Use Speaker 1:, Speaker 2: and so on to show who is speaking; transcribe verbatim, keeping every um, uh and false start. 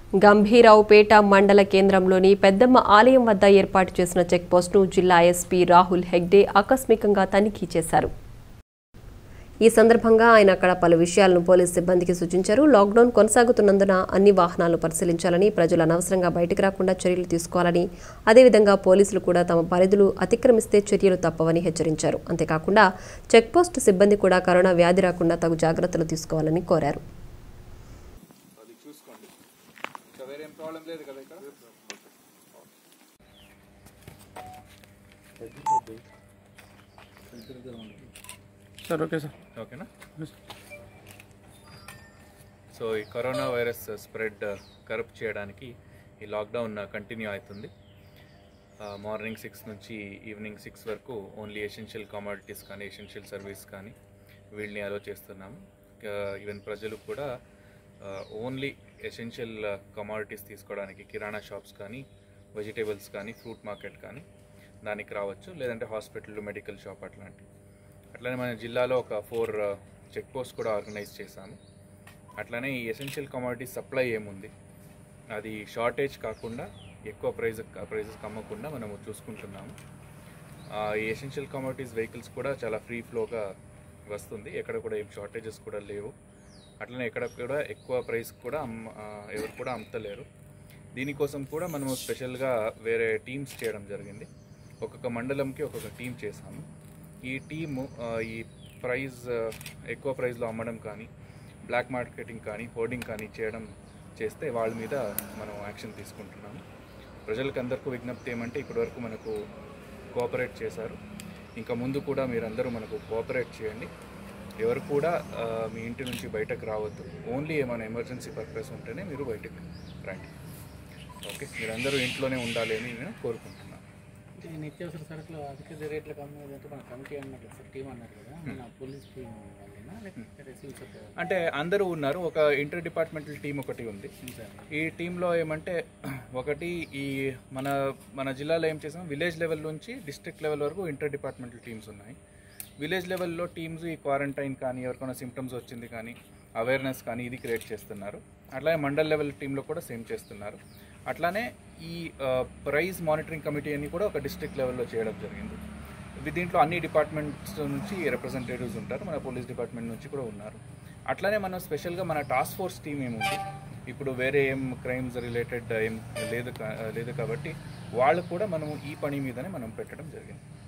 Speaker 1: గంభీరావుపేట మండల కేంద్రంలోని పెద్దమ్మ ఆలయం వద్ద ఏర్పాటు చేసిన చెక్పోస్టును జిల్లా ఎస్పీ రాహుల్ హెగ్డే ఆకస్మికంగా తనిఖీ చేశారు. ఈ సందర్భంగా ఆయన అక్కడ పలు విషయాలను పోలీసు సిబ్బందికి సూచించారు. లాక్డౌన్ కొనసాగుతున్నందున అన్ని వాహనాలు పరిశీలించాలని, ప్రజలు అనవసరంగా బయటకు రాకుండా చర్యలు తీసుకోవాలని, అదేవిధంగా పోలీసులు కూడా తమ పరిధులు అతిక్రమిస్తే చర్యలు తప్పవని హెచ్చరించారు. అంతేకాకుండా చెక్పోస్టు సిబ్బంది కూడా కరోనా వ్యాధి రాకుండా తగు జాగ్రత్తలు తీసుకోవాలని కోరారు.
Speaker 2: సార్ ఓకే సార్
Speaker 3: ఓకేనా. సో ఈ కరోనా వైరస్ స్ప్రెడ్ కరప్ట్ చేయడానికి ఈ లాక్డౌన్ కంటిన్యూ అవుతుంది. మార్నింగ్ సిక్స్ నుంచి ఈవినింగ్ సిక్స్ వరకు ఓన్లీ ఎసెన్షియల్ కమోడిటీస్ కానీ ఎసెన్షియల్ సర్వీస్ కానీ వీళ్ళని అలో చేస్తున్నాము. ఈవెన్ ప్రజలు కూడా ఓన్లీ ఎసెన్షియల్ కమోడిటీస్ తీసుకోవడానికి కిరాణా షాప్స్ కానీ, వెజిటేబుల్స్ కానీ, ఫ్రూట్ మార్కెట్ కానీ దానికి రావచ్చు, లేదంటే హాస్పిటల్, మెడికల్ షాప్ అట్లాంటివి. అట్లనే మన జిల్లాలో ఒక ఫోర్ చెక్ పోస్ట్ కూడా ఆర్గనైజ్ చేశాము. అట్లనే ఈ ఎసెన్షియల్ కమోడిటీస్ సప్లై ఏముంది అది షార్టేజ్ కాకుండా ఎక్కువ ప్రైజ్ ప్రైజెస్ అమ్మకుండా మనము చూసుకుంటున్నాము. ఈ ఎసెన్షియల్ కమోడిటీస్ వెహికల్స్ కూడా చాలా ఫ్రీ ఫ్లోగా వస్తుంది, ఎక్కడ కూడా ఏం షార్టేజెస్ కూడా లేవు. అట్లనే ఎక్కడ కూడా ఎక్కువ ప్రైస్ కూడా అమ్మ ఎవరు కూడా అమ్ముతలేరు. దీనికోసం కూడా మనము స్పెషల్గా వేరే టీమ్స్ చేయడం జరిగింది. ఒక్కొక్క మండలంకి ఒక్కొక్క టీం చేశాము. ఈ టీము ఈ ప్రైజ్ ఎక్కువ ప్రైస్లో అమ్మడం కానీ, బ్లాక్ మార్కెటింగ్ కానీ, హోర్డింగ్ కానీ చేయడం చేస్తే వాళ్ళ మీద మనం యాక్షన్ తీసుకుంటున్నాము. ప్రజలకు అందరికీ విజ్ఞప్తి ఏమంటే, ఇప్పటివరకు మనకు కోఆపరేట్ చేశారు, ఇంకా ముందు కూడా మీరందరూ మనకు కోఆపరేట్ చేయండి. ఎవరు కూడా మీ ఇంటి నుంచి బయటకు రావద్దు. ఓన్లీ ఏమైనా ఎమర్జెన్సీ పర్పస్ ఉంటేనే మీరు బయటకు రండి. ఓకే, మీరందరూ ఇంట్లోనే ఉండాలి అని నేను కోరుకుంటున్నాను.
Speaker 2: నిత్యావసర సరుకులు అధిక రేట్లకు అమ్మేదంటే మన కమిటీ అన్నట్లు సార్, టీం అన్నారు కదా, మన పోలీస్ టీం వాళ్ళేనా లేకపోతే సివిల్ సప్లై?
Speaker 3: అంటే అందరూ ఉన్నారు. ఒక ఇంటర్ డిపార్ట్మెంటల్ టీం ఒకటి ఉంది. ఈ టీంలో ఏమంటే ఒకటి ఈ మన మన జిల్లాలో ఏం చేసాం, విలేజ్ లెవెల్ నుంచి డిస్ట్రిక్ట్ లెవెల్ వరకు ఇంటర్ డిపార్ట్మెంటల్ టీమ్స్ ఉన్నాయి. విలేజ్ లెవెల్లో టీమ్స్ ఈ క్వారంటైన్ కానీ, ఎవరికైనా సిమ్టమ్స్ వచ్చింది కానీ, అవేర్నెస్ కానీ ఇది క్రియేట్ చేస్తున్నారు. అట్లానే మండల్ లెవెల్ టీంలో కూడా సేమ్ చేస్తున్నారు. అట్లానే ఈ ప్రైజ్ మానిటరింగ్ కమిటీ అని కూడా ఒక డిస్ట్రిక్ట్ లెవెల్లో చేయడం జరిగింది. దీంట్లో అన్ని డిపార్ట్మెంట్స్ నుంచి రిప్రజెంటేటివ్స్ ఉంటారు, మన పోలీస్ డిపార్ట్మెంట్ నుంచి కూడా ఉన్నారు. అట్లానే మనం స్పెషల్గా మన టాస్క్ ఫోర్స్ టీం ఏముంది, ఇప్పుడు వేరే ఏం క్రైమ్స్ రిలేటెడ్ ఏం లేదు లేదు కాబట్టి వాళ్ళు కూడా మనం ఈ పని మీదనే మనం పెట్టడం జరిగింది.